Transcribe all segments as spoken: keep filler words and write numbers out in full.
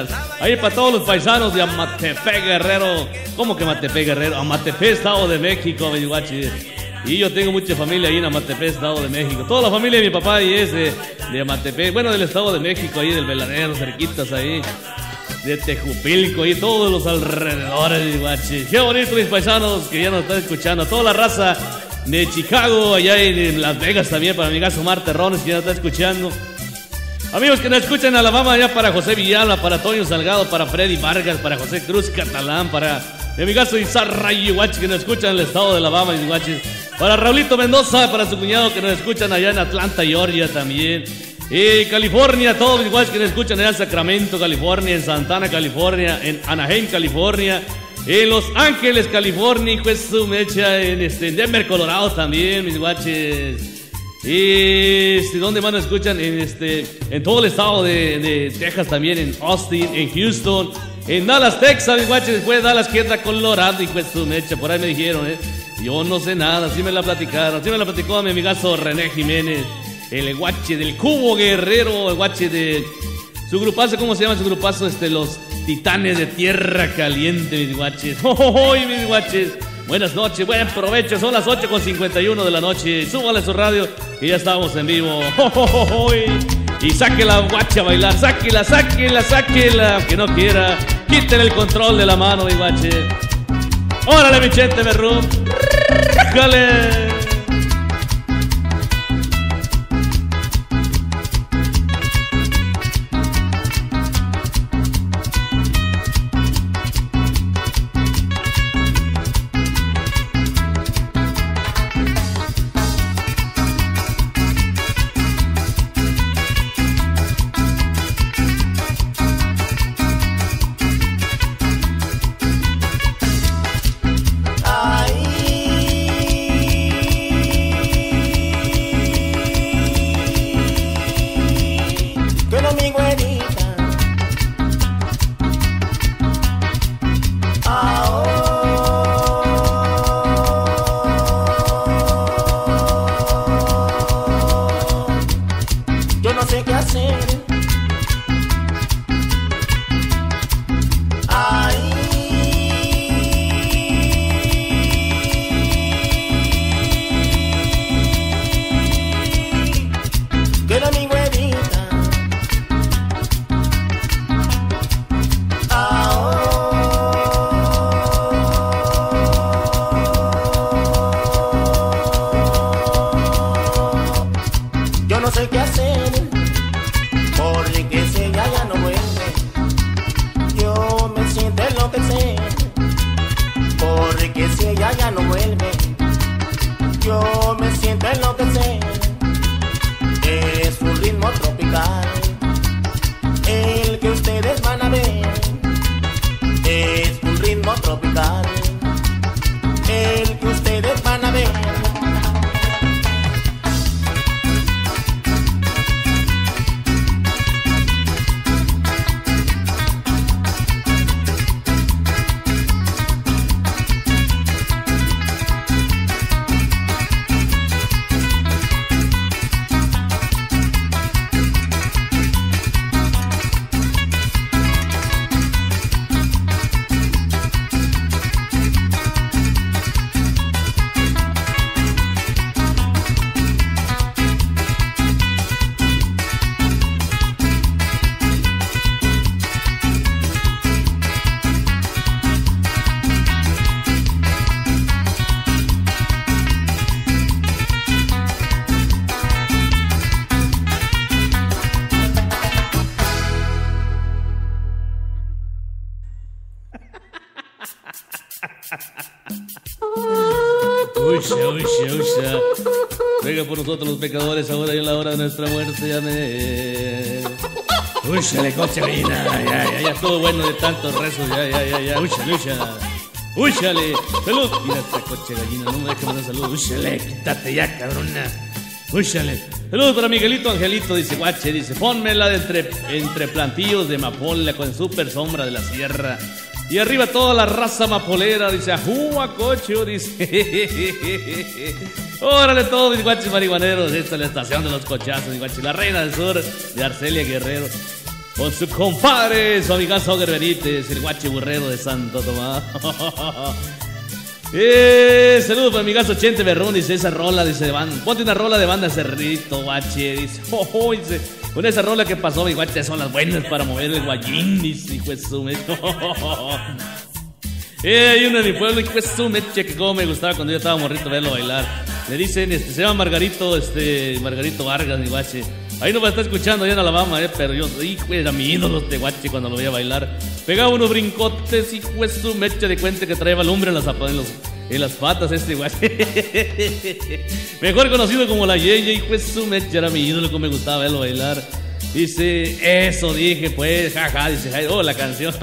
Ahí para todos los paisanos de Amatepec, Guerrero. ¿Cómo que Amatepec, Guerrero? Amatepec, Estado de México, mi guachi. Y yo tengo mucha familia ahí en Amatepec, Estado de México. Toda la familia de mi papá ahí es de, de Amatepec. Bueno, del Estado de México, ahí del Veladero, cerquitas ahí. De Tejupilco y todos los alrededores, mi guachi. Qué bonito, mis paisanos que ya nos están escuchando. Toda la raza de Chicago, allá en Las Vegas también, para mi amigazo Omar Terrones, que ya nos está escuchando. Amigos que nos escuchan en Alabama, ya para José Villalba, para Toño Salgado, para Freddy Vargas, para José Cruz Catalán, para mi amigazo Izarra Guachi, que nos escuchan en el estado de Alabama, mis guachis. Para Raulito Mendoza, para su cuñado, que nos escuchan allá en Atlanta, Georgia también. Y California, todos mis guachis que nos escuchan allá en Sacramento, California, en Santana, California, en Anaheim, California, en Los Ángeles, California, pues su mecha, en, este, en Denver, Colorado también, mis guachis. Y este, ¿dónde más nos escuchan? En, este, en todo el estado de, de Texas también, en Austin, en Houston, en Dallas, Texas, mis guaches. Después de Dallas, que entra Colorado, y pues su mecha, por ahí me dijeron, ¿eh? Yo no sé nada, así me la platicaron, así me la platicó mi amigazo René Jiménez, el guache del Cubo Guerrero, el guache de su grupazo, ¿cómo se llama su grupazo? Este, los Titanes de Tierra Caliente, mis guaches. ¡Oh, oh, oh, mis guaches! Buenas noches, buen provecho, son las ocho con cincuenta y uno de la noche. Súbale su radio y ya estamos en vivo. ¡Oh, oh, oh, oh! Y saque la guacha a bailar, sáquela, sáquela, sáquela, que no quiera. Quiten el control de la mano, mi guache. ¡Órale, mi chente, berrú! ¡Rájale! Usha, usha, usha. Venga por nosotros los pecadores ahora y en la hora de nuestra muerte. Ya me... Úchale, coche gallina. Ya, ya, ya estuvo bueno de tantos rezos. Ya, ya, ya, ya. Úchale, úchale. Úchale. Salud. Mira esta coche gallina. No me dejes mandar salud. Úchale, quítate ya, cabrona. Úchale. Saludos para Miguelito Angelito. Dice, guache, dice, pónmela de entre, entre plantillos de amapola con super sombra de la sierra. Y arriba toda la raza mapolera, dice, ajúa, cocho, dice. Órale todos mis guaches marihuaneros, esta es la estación de los cochazos, mis guaches, la reina del sur de Arcelia Guerrero. con su compadre, su amigazo Auger Benítez, el guache burrero de Santo Tomás. Eh, saludos para mi amigazo Chente Berrón, dice esa rola, dice, ponte una rola de banda Cerrito, guache, dice, oh, oh, dice, con esa rola que pasó, mi guache, son las buenas para mover el guayín, dice, hijo de su meche. Eh, hay uno de mi pueblo, hijo de su meche, que como me gustaba cuando yo estaba morrito verlo bailar. Le dicen, este, se llama Margarito, este, Margarito Vargas, mi guache. Ahí no me está escuchando allá en Alabama, eh, pero yo, hijo, era mi ídolo este guache cuando lo veía bailar. Pegaba unos brincotes, hijo de su meche, de cuenta que traía lumbre en las, en los, en las patas este guache. Mejor conocido como la Yeye, hijo de su meche, era mi ídolo, como me gustaba verlo bailar. Dice, eso dije, pues, jaja, dice Jairo, oh, la canción.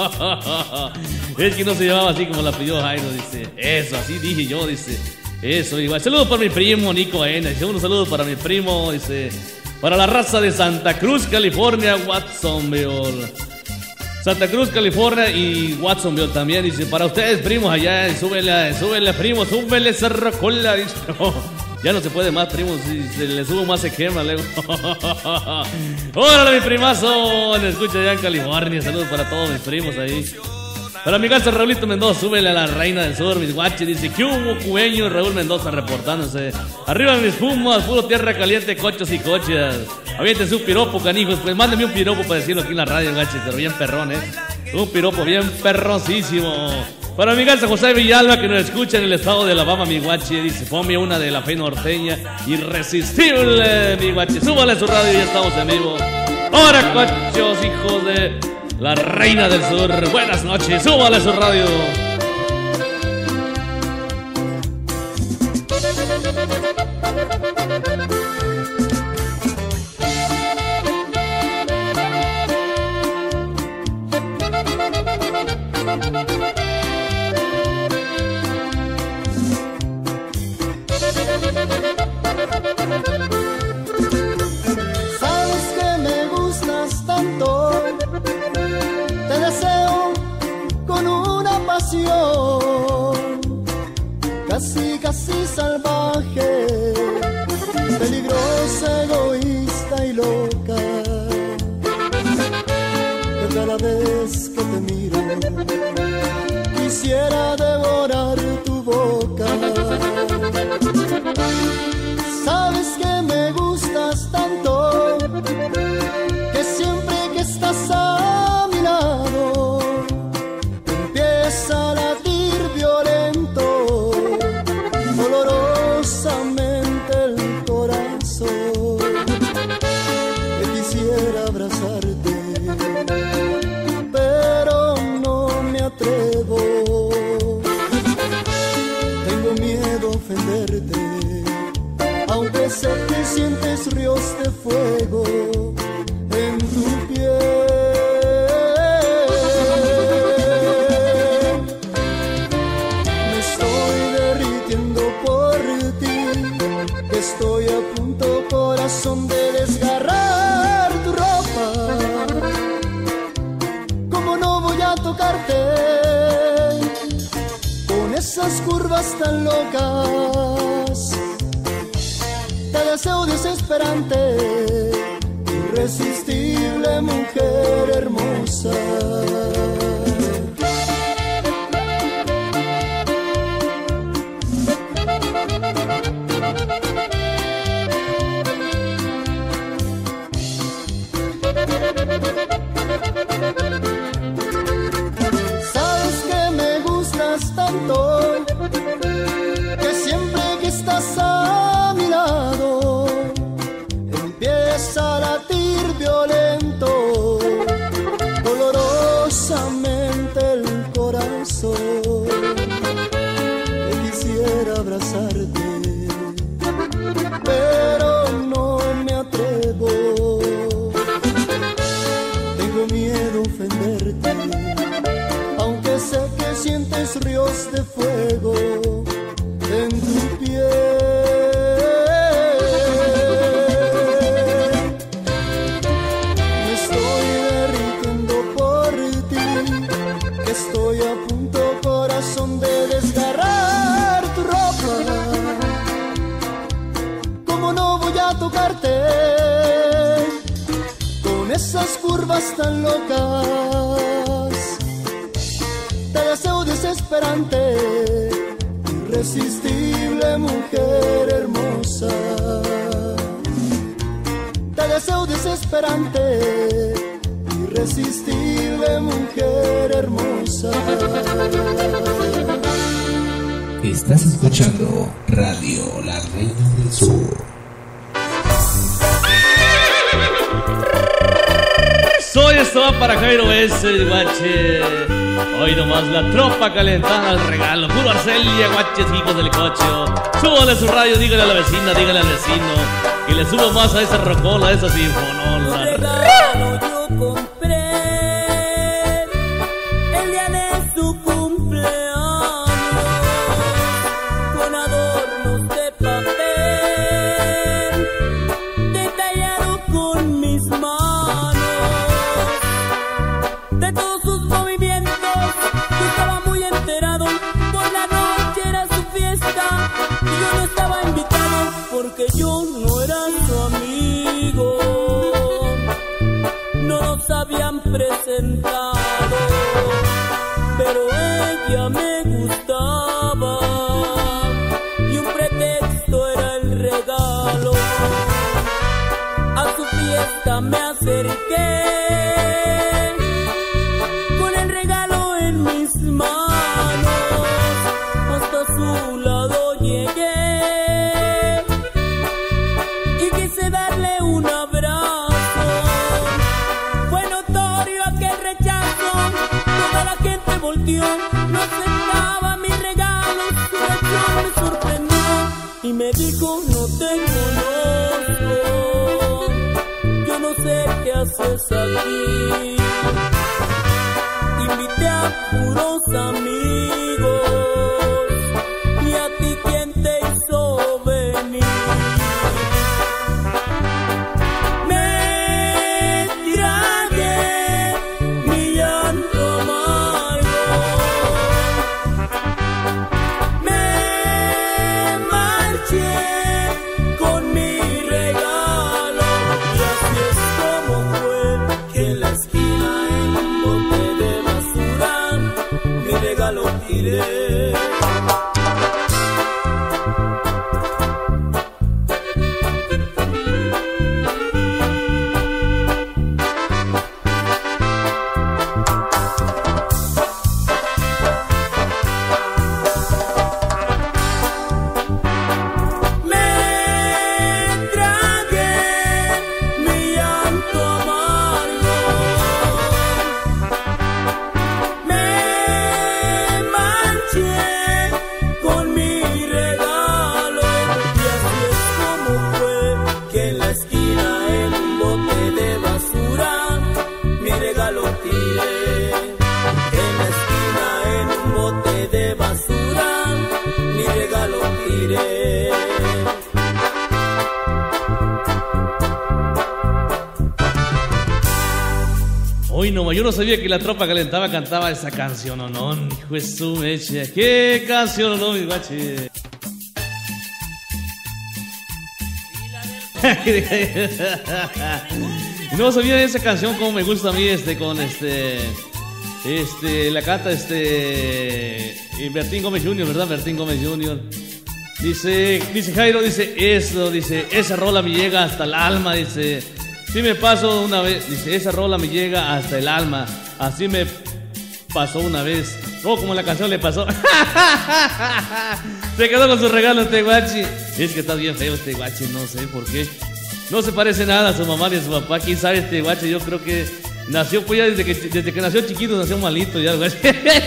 Es que no se llamaba así como la pidió Jairo, dice, eso, así dije yo, dice, eso, igual. Saludos para mi primo, Nico Aena, dice, unos saludos para mi primo, dice, para la raza de Santa Cruz, California, Watsonville. Santa Cruz, California y Watsonville también, dice, para ustedes, primos, allá, súbele, súbele, primo, súbele, cerracola, dice, oh, ya no se puede más, primos, si se le subo más se quema, luego. Órale, mi primazo, me escucha allá en California, saludos para todos mis primos ahí. Para mi casa Raulito Mendoza, súbele a la reina del sur, mis guaches, dice, ¿qué hubo, cubeño? Raúl Mendoza reportándose. Arriba mis pumas, puro tierra caliente, cochos y cochas. Aviéntense un piropo, canijos, pues mándeme un piropo para decirlo aquí en la radio, guaches, pero bien perrón, eh. Un piropo bien perroncísimo. Para mi casa José Villalba, que nos escucha en el estado de Alabama, mi guache, dice, ponme una de la fe norteña, irresistible, mi guache. Súbale a su radio y ya estamos en vivo. Ahora, cochos, hijos de la reina del sur, buenas noches, súbale a su radio. Sabes que me gustas tanto, te deseo con una pasión casi, casi salvaje, peligrosa, egoísta y loca. Que cada vez que te miro quisiera devorar tu boca. Sabes que me gustas tanto, que siempre que estás a mi lado empieza a latir violento, dolorosamente el corazón. Que quisiera abrazarte, pero no me atrevo. Tengo miedo a ofenderte, aunque sé que sientes ríos de fuego en tu piel. Me estoy derritiendo por ti, que estoy a punto, corazón, de desgarrar tu ropa. ¿Cómo no voy a tocarte con esas curvas tan locas? Te deseo desesperante, irresistible mujer hermosa. Sabes que me gustas tanto, que siempre que estás a mi lado empieza a latir violento, dolorosamente el corazón. Que quisiera abrazarte, pero no me atrevo. Tengo miedo a ofenderte, aunque sé que sientes ríos de fuego en tu piel. Me estoy derritiendo por ti, que estoy a punto, corazón, de desgarrar tu ropa. ¿Cómo no voy a tocarte con esas curvas desesperante, irresistible mujer hermosa. Te deseo desesperante, irresistible mujer hermosa. Estás escuchando Radio La Reina del Sur. Soy esto va para Jairo ese guache. Hoy nomás la tropa calentada al regalo. Puro Arcelia, guaches, hijos del cocho. Súbale su radio, dígale a la vecina, dígale al vecino. Y le subo más a esa rocola, a esa sinfonola. Regalo yo compré el día de su cumpleaños, con adornos de papel, detallado con mis manos. De todos sus movimientos yo estaba muy enterado. Por la noche era su fiesta y yo no estaba invitado, porque yo no era su amigo. No nos habían presentado, pero ella me gustaba y un pretexto era el regalo. A su fiesta me acerqué con el regalo en mis manos, hasta su lado llegué y quise darle un abrazo. Fue notorio aquel rechazo, toda la gente volteó, no aceptaba mi regalo. Su reacción me sorprendió y me dijo: no te conozco, yo no sé qué haces aquí. Invité a puros amigos, y a ti quién te hizo venir. Me tragué mi llanto amargo, me marché con mi regalo, y así es como fue que en la esquina, en un bote de basura, mi regalo tiré. Hoy no, yo no sabía que la tropa calentaba cantaba esa canción, o no, hijo de su mecha. ¿Qué canción, o no, mi guache? No sabía esa canción, como me gusta a mí, este, con este, este, la canta, este, Bertín Gómez junior, ¿verdad? Bertín Gómez junior Dice, dice Jairo, dice, eso, dice, esa rola me llega hasta el alma, dice. Sí me pasó una vez, dice, esa rola me llega hasta el alma. Así me pasó una vez. Oh, como la canción le pasó. Se quedó con su regalo este guachi. Es que está bien feo este guachi, no sé por qué. No se parece nada a su mamá ni a su papá. ¿Quién sabe este guachi? Yo creo que nació, pues ya desde que, desde que nació chiquito, nació malito ya el guachi.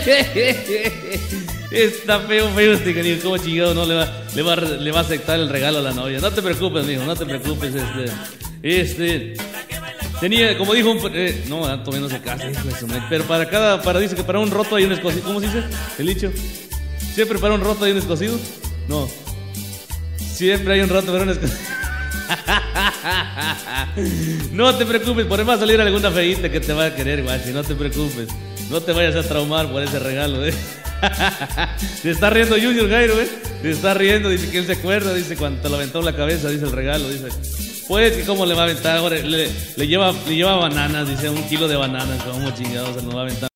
Está feo, feo este que como chingado no le va, le va, le va a aceptar el regalo a la novia. No te preocupes, mijo, no te preocupes, este. Este tenía, como dijo un, eh, no, todavía no se casa, pero para cada, para dice que para un roto hay un escocido. ¿Cómo se dice? El dicho. Siempre para un roto hay un escocido. No. Siempre hay un roto para un escocido. No te preocupes, por ahí va a salir alguna feíta que te va a querer, guachi. No te preocupes. No te vayas a traumar por ese regalo, eh. Se está riendo Junior Jairo, eh. Se está riendo, dice que él se acuerda, dice cuando te lo aventó en la cabeza, dice el regalo, dice. Pues que cómo le va a aventar, ahora le, le lleva, le lleva bananas, dice un kilo de bananas, como chingados se nos va a aventar.